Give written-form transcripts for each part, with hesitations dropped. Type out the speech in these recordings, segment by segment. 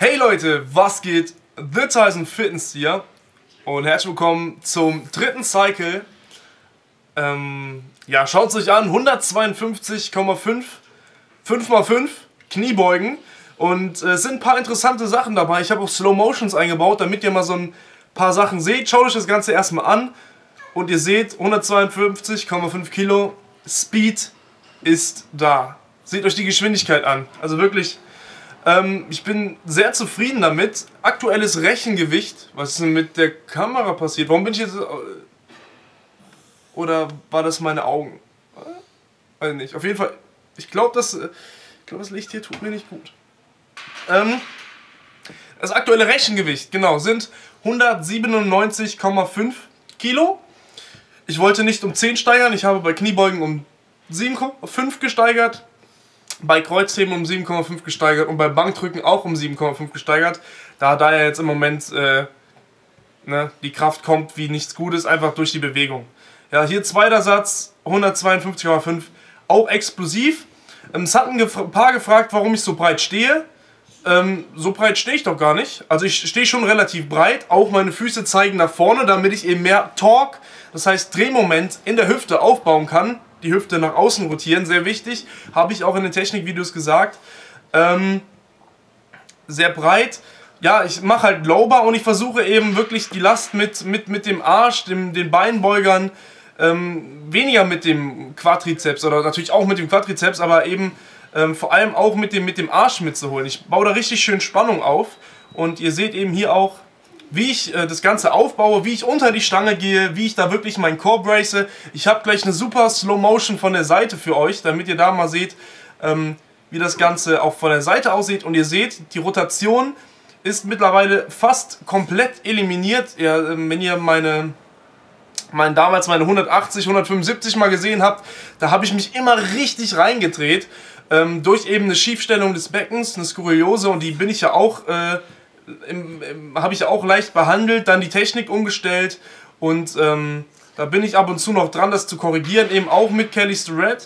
Hey Leute, was geht? The Tyson Fitness hier und herzlich willkommen zum dritten Cycle. Ja, schaut es euch an, 152,5 5x5 Kniebeugen und es sind ein paar interessante Sachen dabei. Ich habe auch Slow Motions eingebaut, damit ihr mal so ein paar Sachen seht. Schaut euch das Ganze erstmal an und ihr seht 152,5 Kilo Speed ist da. Seht euch die Geschwindigkeit an, also wirklich. Ich bin sehr zufrieden damit. Aktuelles Rechengewicht. Was ist denn mit der Kamera passiert? Warum bin ich jetzt... Oder war das meine Augen? Weiß nicht. Auf jeden Fall, ich glaube, das Licht hier tut mir nicht gut. Das aktuelle Rechengewicht, genau, sind 197,5 Kilo. Ich wollte nicht um 10 steigern. Ich habe bei Kniebeugen um 7,5 gesteigert. Bei Kreuzheben um 7,5 gesteigert und bei Bankdrücken auch um 7,5 gesteigert. Da ja jetzt im Moment die Kraft kommt wie nichts Gutes, einfach durch die Bewegung. Ja, hier zweiter Satz, 152,5, auch explosiv. Es hatten ein paar gefragt, warum ich so breit stehe. So breit stehe ich doch gar nicht. Also ich stehe schon relativ breit. Auch meine Füße zeigen nach vorne, damit ich eben mehr Torque, das heißt Drehmoment in der Hüfte aufbauen kann. Die Hüfte nach außen rotieren, sehr wichtig. Habe ich auch in den Technikvideos gesagt. Sehr breit. Ja, ich mache halt Low-Bar und ich versuche eben wirklich die Last mit dem Arsch, den Beinbeugern, weniger mit dem Quadrizeps oder natürlich auch mit dem Quadrizeps, aber eben vor allem auch mit dem Arsch mitzuholen. Ich baue da richtig schön Spannung auf und ihr seht eben hier auch, wie ich das Ganze aufbaue, wie ich unter die Stange gehe, wie ich da wirklich meinen Core brace. Ich habe gleich eine super Slow Motion von der Seite für euch, damit ihr da mal seht, wie das Ganze auch von der Seite aussieht. Und ihr seht, die Rotation ist mittlerweile fast komplett eliminiert. Ja, wenn ihr damals meine 180, 175 mal gesehen habt, da habe ich mich immer richtig reingedreht. Durch eben eine Schiefstellung des Beckens, eine Skoliose, und die bin ich ja auch... habe ich ja auch leicht behandelt, dann die Technik umgestellt und da bin ich ab und zu noch dran, das zu korrigieren, eben auch mit Kelly Starrett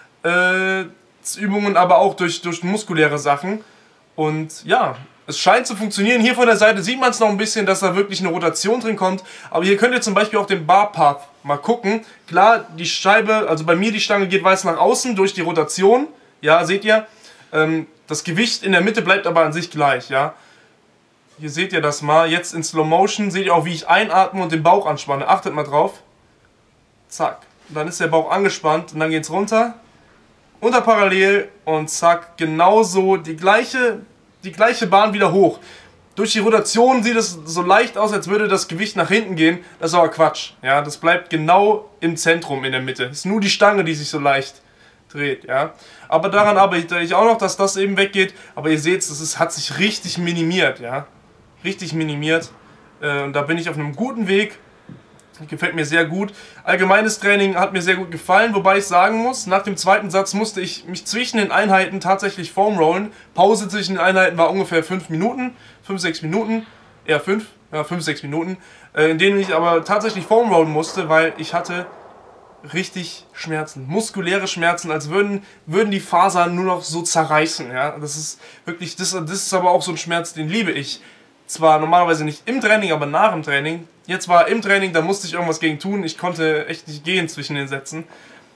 Übungen, aber auch durch muskuläre Sachen. Und ja, es scheint zu funktionieren. Hier von der Seite sieht man es noch ein bisschen, dass da wirklich eine Rotation drin kommt, aber hier könnt ihr zum Beispiel auch den Bar Path mal gucken. Klar, die Scheibe, also bei mir die Stange geht weiß nach außen durch die Rotation, ja, seht ihr, das Gewicht in der Mitte bleibt aber an sich gleich, ja. Hier seht ihr das mal, jetzt in Slow Motion seht ihr auch, wie ich einatme und den Bauch anspanne. Achtet mal drauf. Zack. Und dann ist der Bauch angespannt und dann geht es runter. Unter parallel und zack. Genauso die gleiche Bahn wieder hoch. Durch die Rotation sieht es so leicht aus, als würde das Gewicht nach hinten gehen. Das ist aber Quatsch. Ja, das bleibt genau im Zentrum in der Mitte. Es ist nur die Stange, die sich so leicht dreht, ja. Aber daran arbeite ich auch noch, dass das eben weggeht. Aber ihr seht, es hat sich richtig minimiert, ja. Richtig minimiert. Und da bin ich auf einem guten Weg. Gefällt mir sehr gut. Allgemeines Training hat mir sehr gut gefallen, wobei ich sagen muss, nach dem zweiten Satz musste ich mich zwischen den Einheiten tatsächlich Foam rollen. Pause zwischen den Einheiten war ungefähr 5 Minuten, 5, 6 Minuten, eher 5, ja 5, 6 Minuten, in denen ich aber tatsächlich Foam rollen musste, weil ich hatte richtig Schmerzen, muskuläre Schmerzen, als würden die Fasern nur noch so zerreißen. Ja? Das ist wirklich, das ist aber auch so ein Schmerz, den liebe ich. Zwar normalerweise nicht im Training, aber nach dem Training. Jetzt war im Training, da musste ich irgendwas gegen tun. Ich konnte echt nicht gehen zwischen den Sätzen.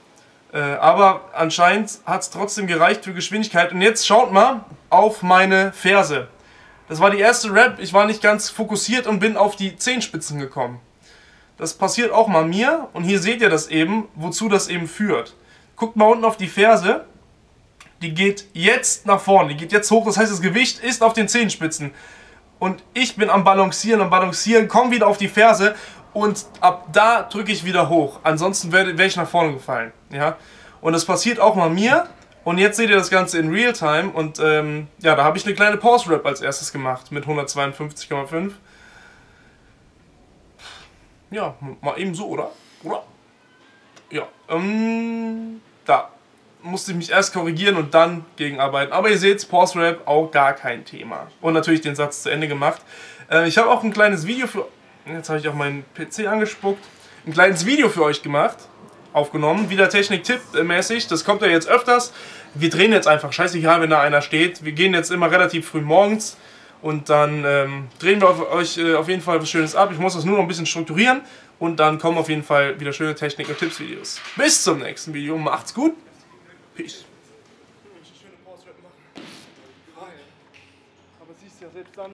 Aber anscheinend hat es trotzdem gereicht für Geschwindigkeit. Und jetzt schaut mal auf meine Ferse. Das war die erste Rep. Ich war nicht ganz fokussiert und bin auf die Zehenspitzen gekommen. Das passiert auch mal mir. Und hier seht ihr das eben, wozu das eben führt. Guckt mal unten auf die Ferse. Die geht jetzt nach vorne. Die geht jetzt hoch. Das heißt, das Gewicht ist auf den Zehenspitzen. Und ich bin am Balancieren, komme wieder auf die Ferse und ab da drücke ich wieder hoch. Ansonsten wäre ich nach vorne gefallen. Ja? Und das passiert auch mal mir. Und jetzt seht ihr das Ganze in Realtime. Und ja, da habe ich eine kleine Pause-Rep als erstes gemacht mit 152,5. Ja, mal eben so, oder? Ja, da musste ich mich erst korrigieren und dann gegenarbeiten. Aber ihr seht, Pause Rep auch gar kein Thema. Und natürlich den Satz zu Ende gemacht. Ich habe auch ein kleines Video für... Jetzt habe ich auch meinen PC angespuckt. Ein kleines Video für euch gemacht. Aufgenommen. Wieder Technik-Tipp-mäßig. Das kommt ja jetzt öfters. Wir drehen jetzt einfach. Scheißegal, wenn da einer steht. Wir gehen jetzt immer relativ früh morgens. Und dann drehen wir euch auf jeden Fall was Schönes ab. Ich muss das nur noch ein bisschen strukturieren. Und dann kommen auf jeden Fall wieder schöne Technik- und Tipps-Videos. Bis zum nächsten Video. Macht's gut. Peace. Aber siehst ja selbst dann.